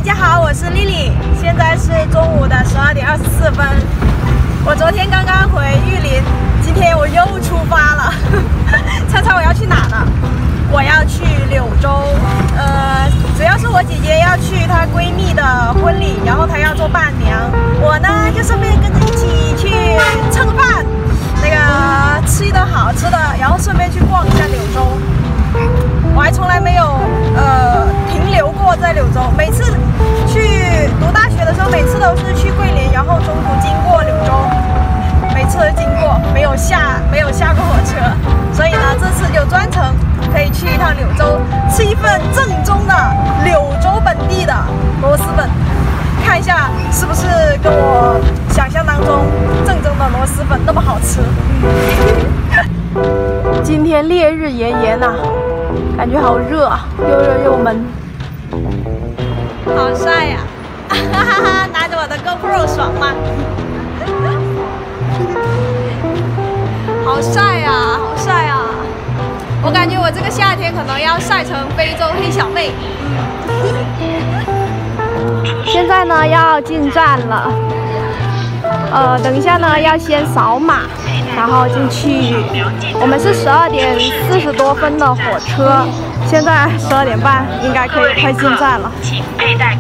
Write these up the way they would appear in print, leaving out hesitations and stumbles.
家好，我是丽丽，现在是中午的12点24分。我昨天刚刚回玉林，今天我又出发了。猜猜我要去哪呢？我要去柳州。主要是我姐姐要去她闺蜜的婚礼，然后她要做伴娘，我呢就顺便跟着一起去蹭个饭，那个吃一顿好吃的，然后顺便去逛一下柳州。我还从来没有停留过在柳州，每次去读大学的时候，每次都是去桂林，然后中途经过柳州，每次都经过，没有下过火车，所以呢，这次就专程可以去一趟柳州，吃一份正宗的柳州本地的螺蛳粉，看一下是不是跟我想象当中正宗的螺蛳粉那么好吃。今天烈日炎炎呐，感觉好热啊，又热又闷，好晒呀！哈哈哈，拿着我的 GoPro 爽吗？好晒呀，好晒啊！我感觉我这个夏天可能要晒成非洲黑小妹。现在呢要进站了，等一下呢要先扫码，然后进去。我们是12点40多分的火车，现在12点半，应该可以快进站了。请佩戴。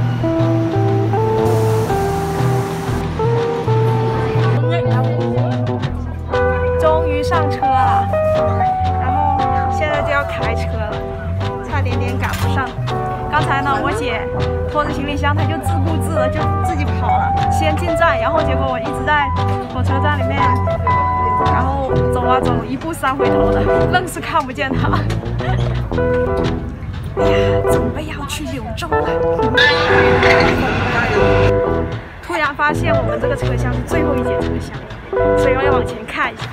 终于上车了，然后现在就要开车了，差点赶不上。刚才呢，我姐拖着行李箱，她就自顾自的就自己跑了，先进站，然后结果我一直在火车站里面，然后走啊走，一步3回头的，愣是看不见她。哎呀，准备要去柳州了。突然发现我们这个车厢是最后一节车厢，所以我要往前看一下。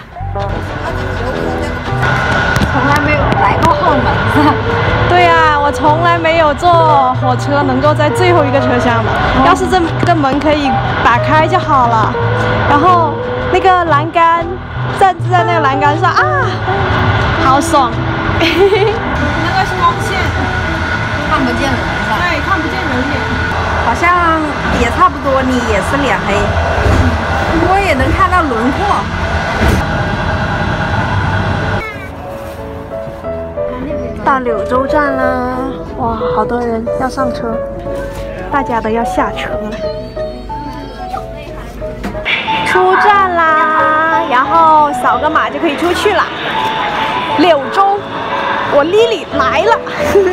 从来没有来过后门。对呀，我从来没有坐火车能够在最后一个车厢的。要是这个门可以打开就好了。然后那个栏杆，站在那个栏杆上啊，好爽。那个是光线， 看不见人是吧？ 对，看不见人脸。 好像也差不多，你也是脸黑，我也能看到轮廓。 到柳州站啦！哇，好多人要上车，大家都要下车了。出站啦，然后扫个码就可以出去了。柳州，我丽丽来了。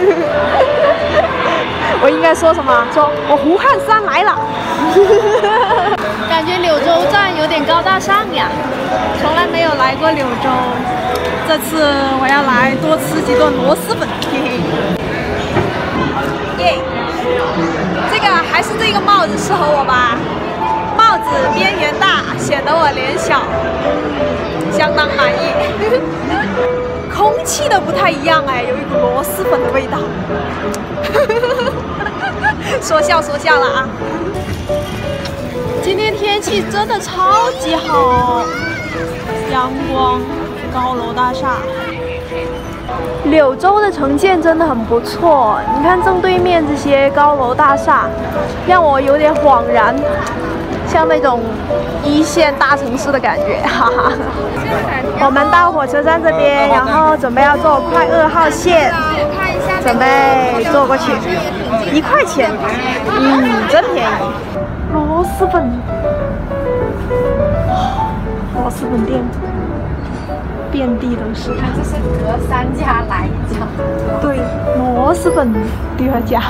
我应该说什么？说我胡汉三来了。感觉柳州站有点高大上呀，从来没有来过柳州。这次我要来多吃几顿螺蛳粉，嘿嘿。耶，这个还是这个帽子适合我吧？帽子边缘大，显得我脸小，相当满意。空气都不太一样哎，有一股螺蛳粉的味道。说笑了啊！今天天气真的超级好，阳光。高楼大厦，柳州的城建真的很不错。你看正对面这些高楼大厦，让我有点恍然，像那种1线大城市的感觉，哈哈。我们到火车站这边，然后准备要坐快2号线，准备坐过去，1块钱，真便宜。螺蛳粉，螺蛳粉店。遍地都是， 它这是隔3家来一家。 对，螺蛳粉第2家。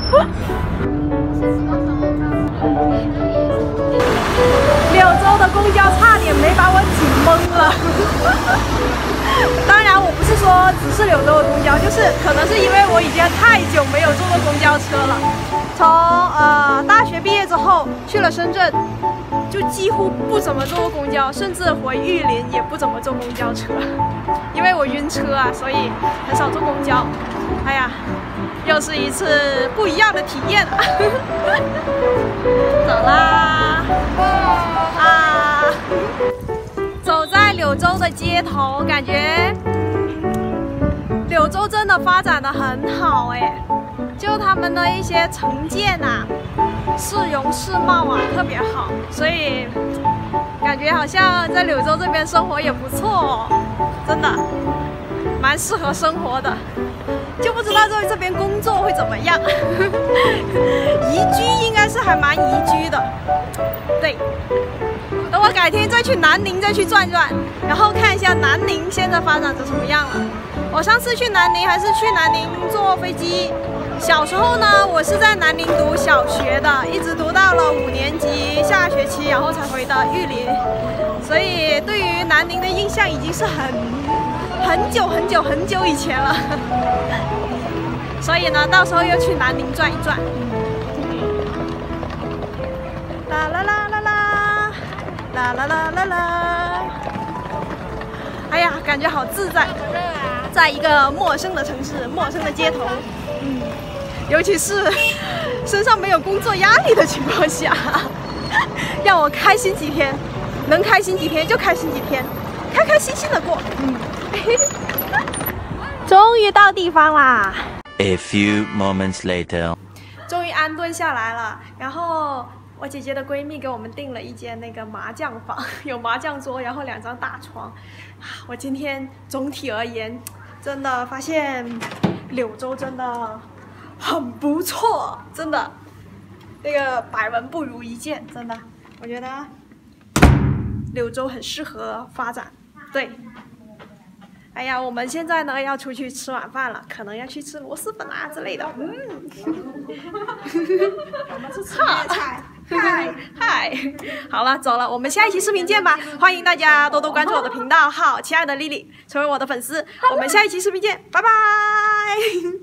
柳州的公交差点没把我挤懵了。当然，我不是说只是柳州的公交，就是可能是因为我已经太久没有坐过公交车了。从大学毕业之后去了深圳。就几乎不怎么坐过公交，甚至回玉林也不怎么坐公交车，因为我晕车啊，所以很少坐公交。哎呀，又是一次不一样的体验啊！走啦！啊！走在柳州的街头，感觉柳州真的发展得很好哎。就就他们的一些城建啊，市容市貌啊特别好，所以感觉好像在柳州这边生活也不错哦，真的蛮适合生活的。就不知道在这边工作会怎么样。宜居应该是还蛮宜居的，对。等我改天再去南宁再去转转，然后看一下南宁现在发展成什么样了。我上次去南宁还是去南宁坐飞机。小时候呢，我是在南宁读小学的，一直读到了5年级下学期，然后才回到玉林，所以对于南宁的印象已经是很久以前了。所以呢，到时候又去南宁转一转。啦啦啦啦啦，啦啦啦啦啦。哎呀，感觉好自在，在一个陌生的城市，陌生的街头，尤其是身上没有工作压力的情况下，让我开心几天，能开心几天就开心几天，开开心心的过。终于到地方啦。 A few moments later， 终于安顿下来了。然后我姐姐的闺蜜给我们订了一间那个麻将房，有麻将桌，然后2张大床。我今天总体而言，真的发现柳州真的很不错，真的，那个百闻不如一见，真的，我觉得柳州很适合发展。对。哎呀，我们现在呢要出去吃晚饭了，可能要去吃螺蛳粉啊之类的。我们是吃粤菜。嗨，好了，走了，我们下一期视频见吧！欢迎大家多多关注我的频道号，亲爱的丽丽，成为我的粉丝。我们下一期视频见，拜拜。